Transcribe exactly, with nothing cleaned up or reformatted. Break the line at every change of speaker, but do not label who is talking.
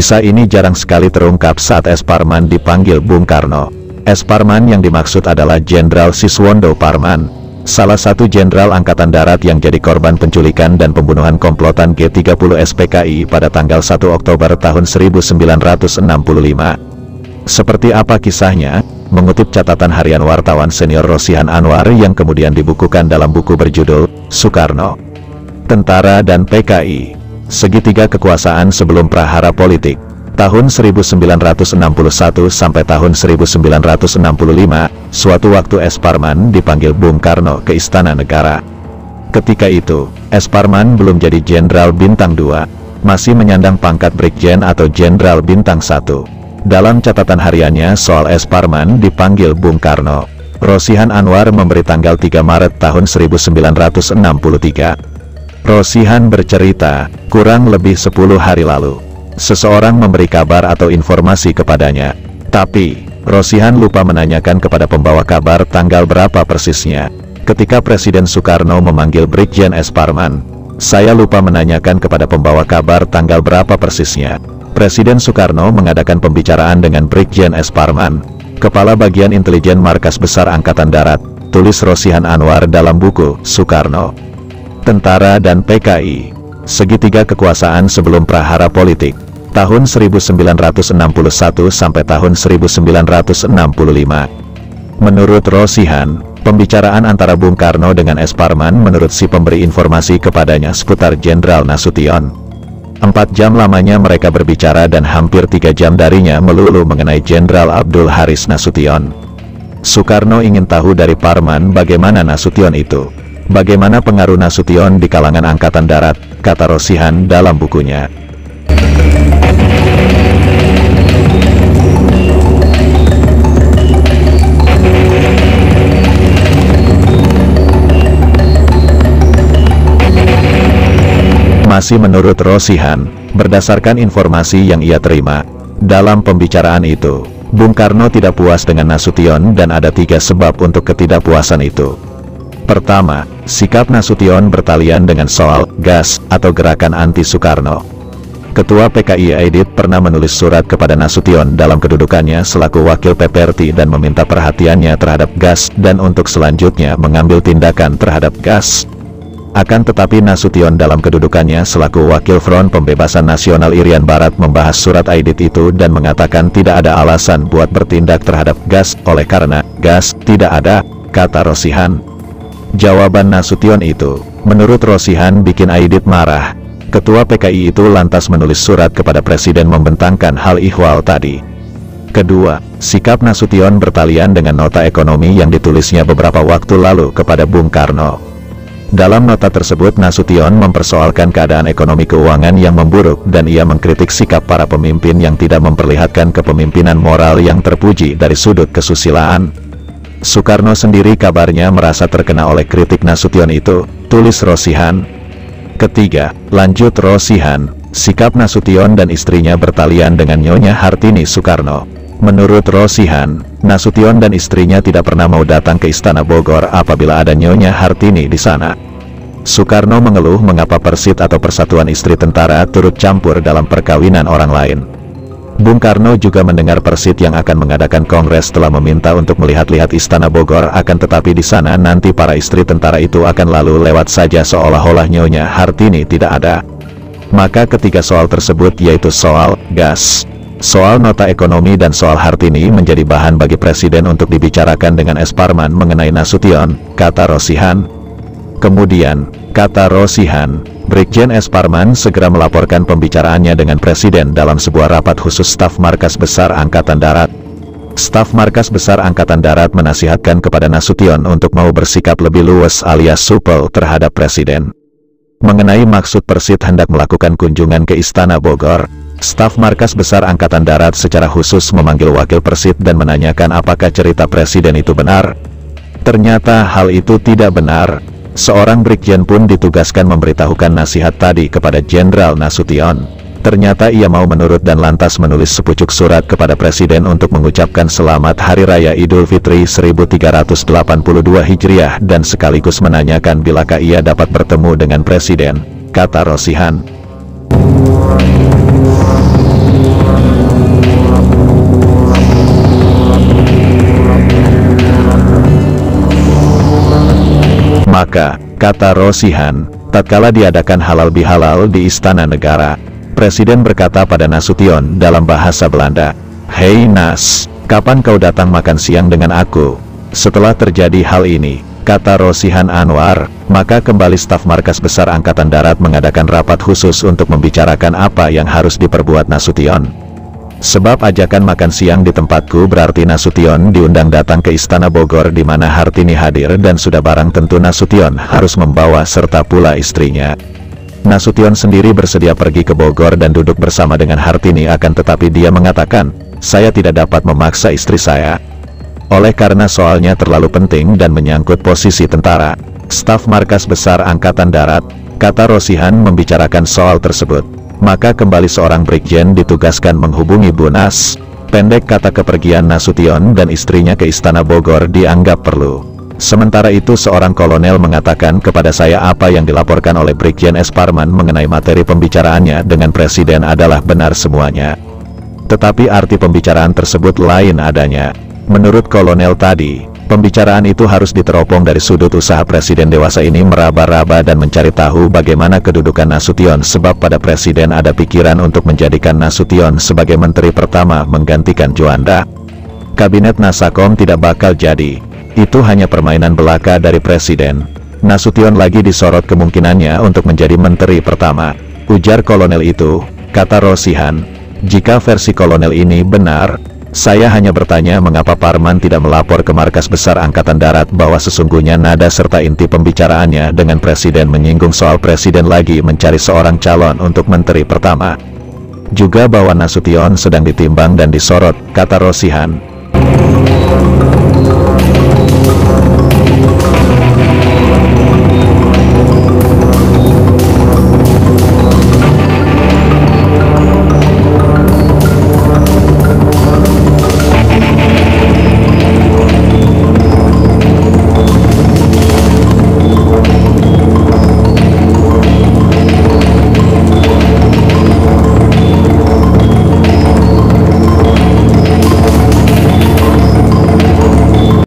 Kisah ini jarang sekali terungkap saat S. Parman dipanggil Bung Karno. S. Parman yang dimaksud adalah Jenderal Siswondo Parman, salah satu jenderal Angkatan Darat yang jadi korban penculikan dan pembunuhan komplotan G tiga puluh S P K I pada tanggal satu Oktober tahun seribu sembilan ratus enam puluh lima. Seperti apa kisahnya? Mengutip catatan harian wartawan senior Rosihan Anwar yang kemudian dibukukan dalam buku berjudul Soekarno, Tentara dan P K I, Segitiga Kekuasaan Sebelum Prahara Politik, tahun seribu sembilan ratus enam puluh satu sampai tahun seribu sembilan ratus enam puluh lima, suatu waktu S. Parman dipanggil Bung Karno ke Istana Negara. Ketika itu, S. Parman belum jadi Jenderal Bintang dua, masih menyandang pangkat Brigjen atau Jenderal Bintang satu. Dalam catatan hariannya soal S. Parman dipanggil Bung Karno, Rosihan Anwar memberi tanggal tiga Maret tahun seribu sembilan ratus enam puluh tiga. Rosihan bercerita, kurang lebih sepuluh hari lalu, seseorang memberi kabar atau informasi kepadanya. Tapi, Rosihan lupa menanyakan kepada pembawa kabar tanggal berapa persisnya. Ketika Presiden Soekarno memanggil Brigjen S. Parman, saya lupa menanyakan kepada pembawa kabar tanggal berapa persisnya. Presiden Soekarno mengadakan pembicaraan dengan Brigjen S. Parman, Kepala Bagian Intelijen Markas Besar Angkatan Darat, tulis Rosihan Anwar dalam buku Soekarno, Tentara dan P K I, Segitiga Kekuasaan Sebelum Prahara Politik, tahun seribu sembilan ratus enam puluh satu sampai tahun seribu sembilan ratus enam puluh lima. Menurut Rosihan, pembicaraan antara Bung Karno dengan S. Parman menurut si pemberi informasi kepadanya seputar Jenderal Nasution. Empat jam lamanya mereka berbicara dan hampir tiga jam darinya melulu mengenai Jenderal Abdul Haris Nasution. Soekarno ingin tahu dari Parman bagaimana Nasution itu. Bagaimana pengaruh Nasution di kalangan Angkatan Darat, kata Rosihan dalam bukunya. Masih menurut Rosihan, berdasarkan informasi yang ia terima, dalam pembicaraan itu, Bung Karno tidak puas dengan Nasution dan ada tiga sebab untuk ketidakpuasan itu. Pertama, sikap Nasution bertalian dengan soal gas atau gerakan anti-Soekarno. Ketua P K I Aidit pernah menulis surat kepada Nasution dalam kedudukannya selaku wakil P P R T dan meminta perhatiannya terhadap gas dan untuk selanjutnya mengambil tindakan terhadap gas. Akan tetapi Nasution dalam kedudukannya selaku Wakil Front Pembebasan Nasional Irian Barat membahas surat Aidit itu dan mengatakan tidak ada alasan buat bertindak terhadap gas, oleh karena gas tidak ada, kata Rosihan. Jawaban Nasution itu, menurut Rosihan bikin Aidit marah. Ketua P K I itu lantas menulis surat kepada Presiden membentangkan hal ihwal tadi. Kedua, sikap Nasution bertalian dengan nota ekonomi yang ditulisnya beberapa waktu lalu kepada Bung Karno. Dalam nota tersebut Nasution mempersoalkan keadaan ekonomi keuangan yang memburuk dan ia mengkritik sikap para pemimpin yang tidak memperlihatkan kepemimpinan moral yang terpuji dari sudut kesusilaan. Soekarno sendiri kabarnya merasa terkena oleh kritik Nasution itu, tulis Rosihan. Ketiga, lanjut Rosihan, sikap Nasution dan istrinya bertalian dengan Nyonya Hartini Soekarno. Menurut Rosihan, Nasution dan istrinya tidak pernah mau datang ke Istana Bogor apabila ada Nyonya Hartini di sana. Soekarno mengeluh mengapa Persit atau Persatuan Istri Tentara turut campur dalam perkawinan orang lain. Bung Karno juga mendengar Persit yang akan mengadakan kongres telah meminta untuk melihat-lihat Istana Bogor, akan tetapi di sana nanti para istri tentara itu akan lalu lewat saja seolah-olah Nyonya Hartini tidak ada. Maka ketiga soal tersebut yaitu soal gas, soal nota ekonomi dan soal Hartini menjadi bahan bagi Presiden untuk dibicarakan dengan S. Parman mengenai Nasution, kata Rosihan. Kemudian, kata Rosihan, Brigjen S. Parman segera melaporkan pembicaraannya dengan Presiden dalam sebuah rapat khusus staf Markas Besar Angkatan Darat. Staf Markas Besar Angkatan Darat menasihatkan kepada Nasution untuk mau bersikap lebih luwes alias supel terhadap Presiden. Mengenai maksud Persit hendak melakukan kunjungan ke Istana Bogor, staf Markas Besar Angkatan Darat secara khusus memanggil wakil Persit dan menanyakan apakah cerita Presiden itu benar. Ternyata hal itu tidak benar. Seorang Brigjen pun ditugaskan memberitahukan nasihat tadi kepada Jenderal Nasution. Ternyata ia mau menurut dan lantas menulis sepucuk surat kepada Presiden untuk mengucapkan selamat Hari Raya Idul Fitri seribu tiga ratus delapan puluh dua Hijriah dan sekaligus menanyakan bilakah ia dapat bertemu dengan Presiden, kata Rosihan. Maka, kata Rosihan, tatkala diadakan halal bihalal di Istana Negara, Presiden berkata pada Nasution dalam bahasa Belanda, "Hei Nas, kapan kau datang makan siang dengan aku?" Setelah terjadi hal ini, kata Rosihan Anwar, maka kembali staf Markas Besar Angkatan Darat mengadakan rapat khusus untuk membicarakan apa yang harus diperbuat Nasution. Sebab ajakan makan siang di tempatku berarti Nasution diundang datang ke Istana Bogor di mana Hartini hadir dan sudah barang tentu Nasution harus membawa serta pula istrinya. Nasution sendiri bersedia pergi ke Bogor dan duduk bersama dengan Hartini, akan tetapi dia mengatakan, "Saya tidak dapat memaksa istri saya. Oleh karena soalnya terlalu penting dan menyangkut posisi tentara." Staf Markas Besar Angkatan Darat, kata Rosihan, membicarakan soal tersebut. Maka kembali seorang Brigjen ditugaskan menghubungi Bu Nas. Pendek kata, kepergian Nasution dan istrinya ke Istana Bogor dianggap perlu. Sementara itu seorang kolonel mengatakan kepada saya apa yang dilaporkan oleh Brigjen S. Parman mengenai materi pembicaraannya dengan Presiden adalah benar semuanya. Tetapi arti pembicaraan tersebut lain adanya. Menurut kolonel tadi, pembicaraan itu harus diteropong dari sudut usaha Presiden dewasa ini meraba-raba dan mencari tahu bagaimana kedudukan Nasution, sebab pada Presiden ada pikiran untuk menjadikan Nasution sebagai Menteri Pertama menggantikan Juanda. Kabinet Nasakom tidak bakal jadi. Itu hanya permainan belaka dari Presiden. Nasution lagi disorot kemungkinannya untuk menjadi Menteri Pertama, ujar kolonel itu. Kata Rosihan, "Jika versi kolonel ini benar, saya hanya bertanya mengapa Parman tidak melapor ke Markas Besar Angkatan Darat bahwa sesungguhnya nada serta inti pembicaraannya dengan Presiden menyinggung soal Presiden lagi mencari seorang calon untuk Menteri Pertama. Juga bahwa Nasution sedang ditimbang dan disorot," kata Rosihan.